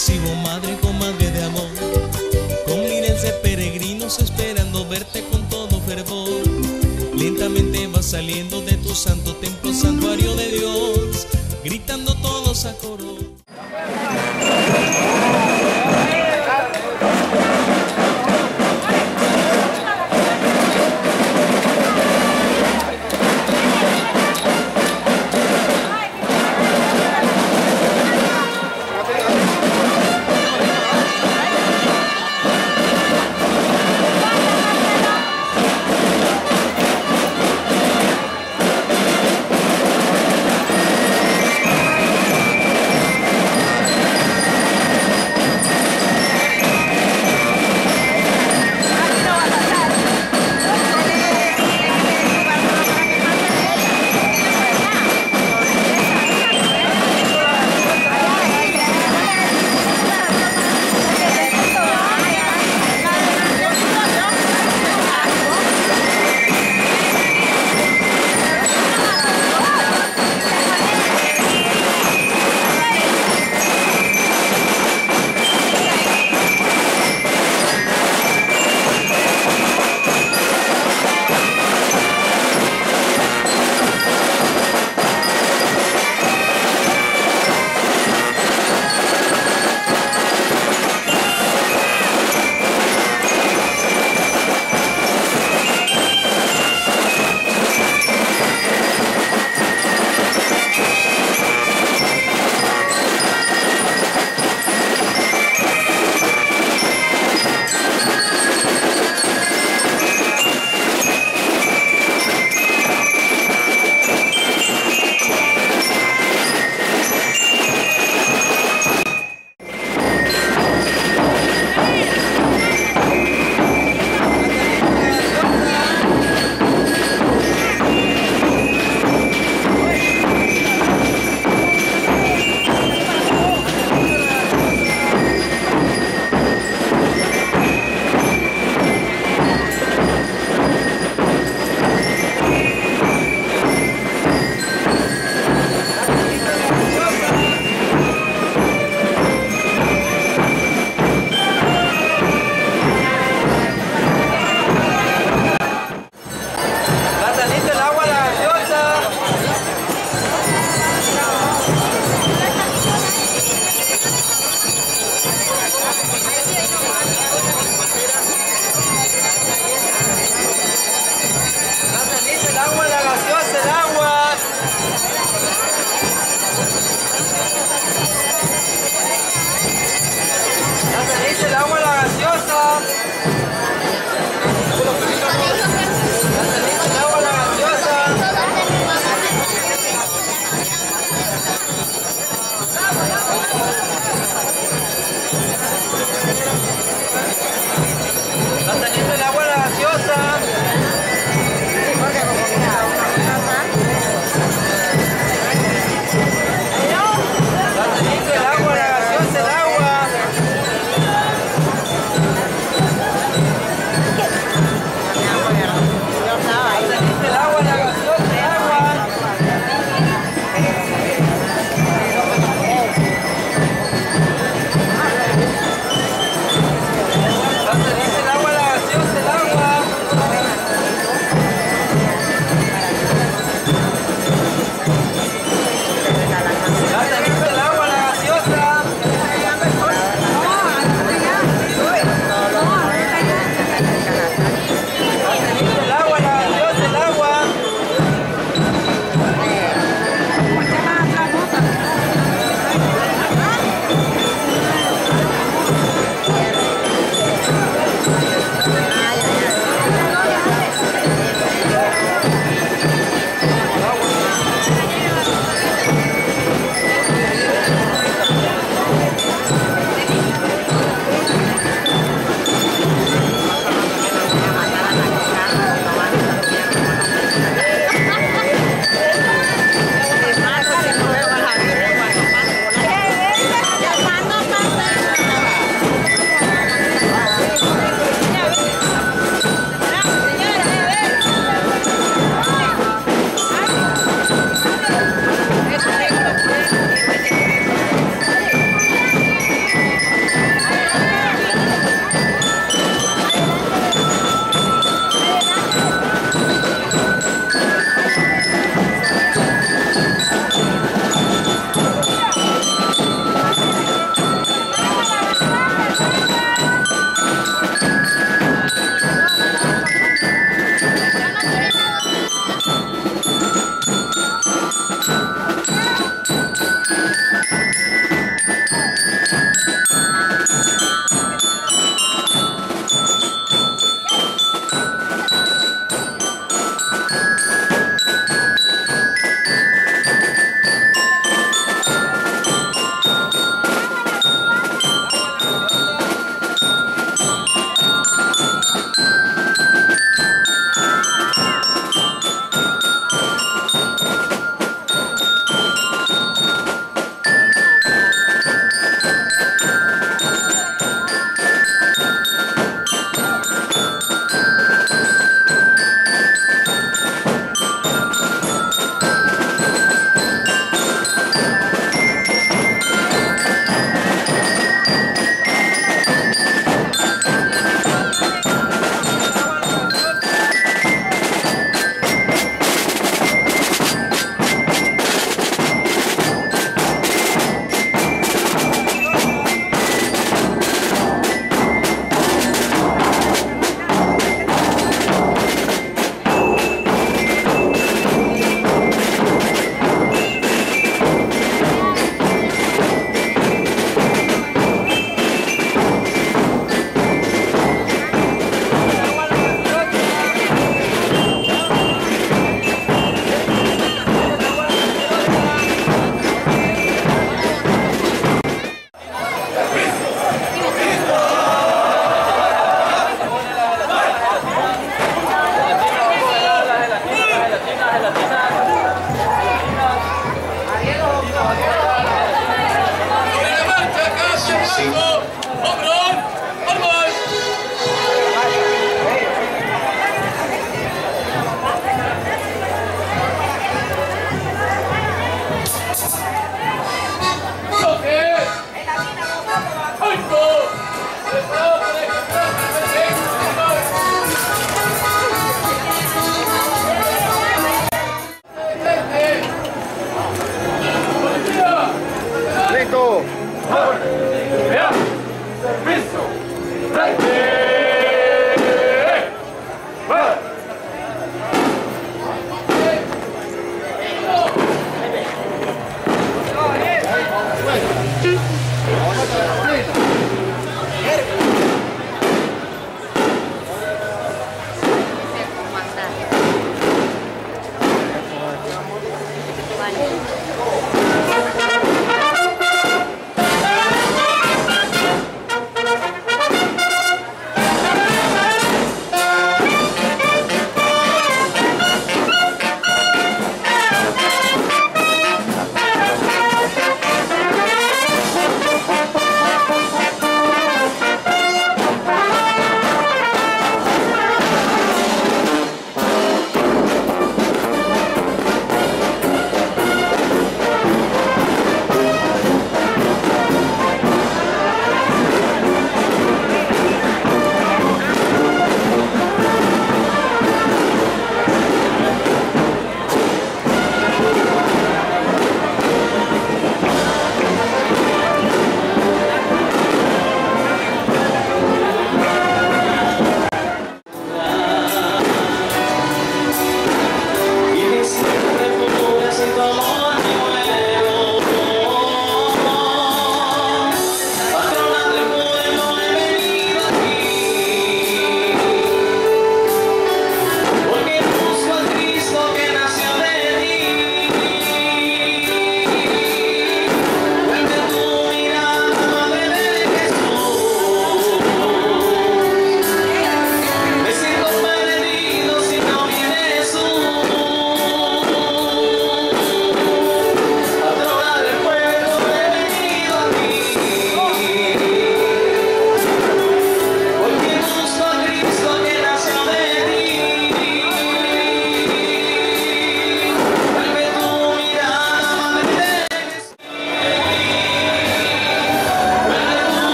recibo, madre, comadre de amor, con miles de peregrinos esperando verte con todo fervor. Lentamente vas saliendo de tu santo templo, santuario de Dios, gritando todos a coro.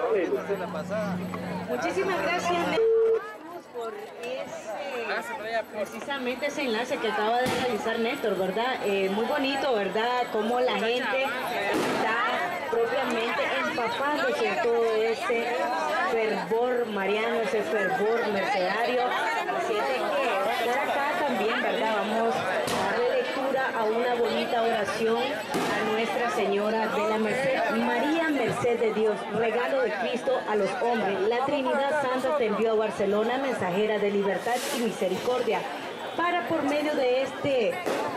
Muchísimas gracias por precisamente ese enlace que acaba de realizar Néstor, ¿verdad? Muy bonito, ¿verdad? Cómo la gente está propiamente empapada en todo ese fervor mariano, ese fervor mercedario. Así es que por acá también, ¿verdad? Vamos a darle lectura a una bonita oración a Nuestra Señora de la Merced. María, merced de Dios, regalo de Cristo a los hombres. La Trinidad Santa te envió a Barcelona, mensajera de libertad y misericordia, para por medio de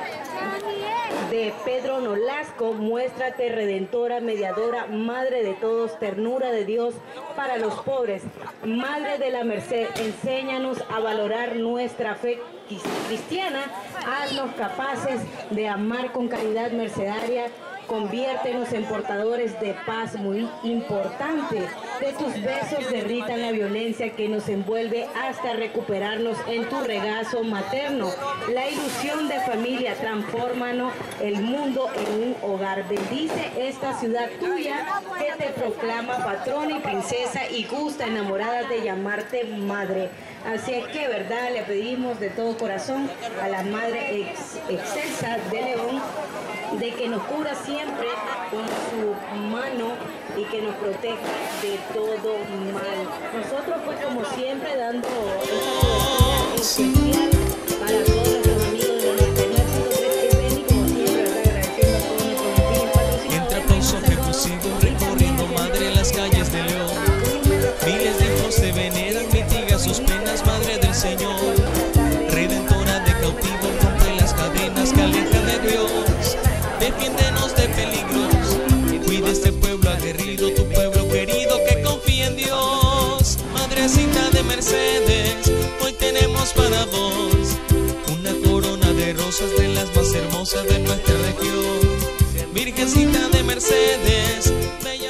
Pedro Nolasco, muéstrate redentora, mediadora, madre de todos, ternura de Dios para los pobres, madre de la merced, enséñanos a valorar nuestra fe cristiana, haznos capaces de amar con caridad mercedaria, conviértenos en portadores de paz muy importante. De tus besos derritan la violencia que nos envuelve hasta recuperarnos en tu regazo materno. La ilusión de familia, transfórmanos el mundo en un hogar. Bendice esta ciudad tuya que te proclama patrona y princesa y gusta enamorada de llamarte madre. Así es que, ¿verdad? Le pedimos de todo corazón a la Madre Excelsa de León de que nos cubra siempre con su mano y que nos proteja de todo mal. Nosotros pues como siempre dando esta especial para todos nuestros amigos de nuestro ejército, como siempre, ¿verdad? Agradeciendo a todos nuestros patrocinadores. Entre aplausos que prosigo recorriendo, madre, las calles de León. Miles de hijos te veneran, mitiga sus penas, madre del Señor. Redentora de cautivos, rompe las cadenas que alejan de Dios. Defiéndenos de peligros, cuida este pueblo aguerrido, tu pueblo querido que confía en Dios. Madrecita de Mercedes, hoy tenemos para vos una corona de rosas de las más hermosas de nuestra región. Virgencita de Mercedes,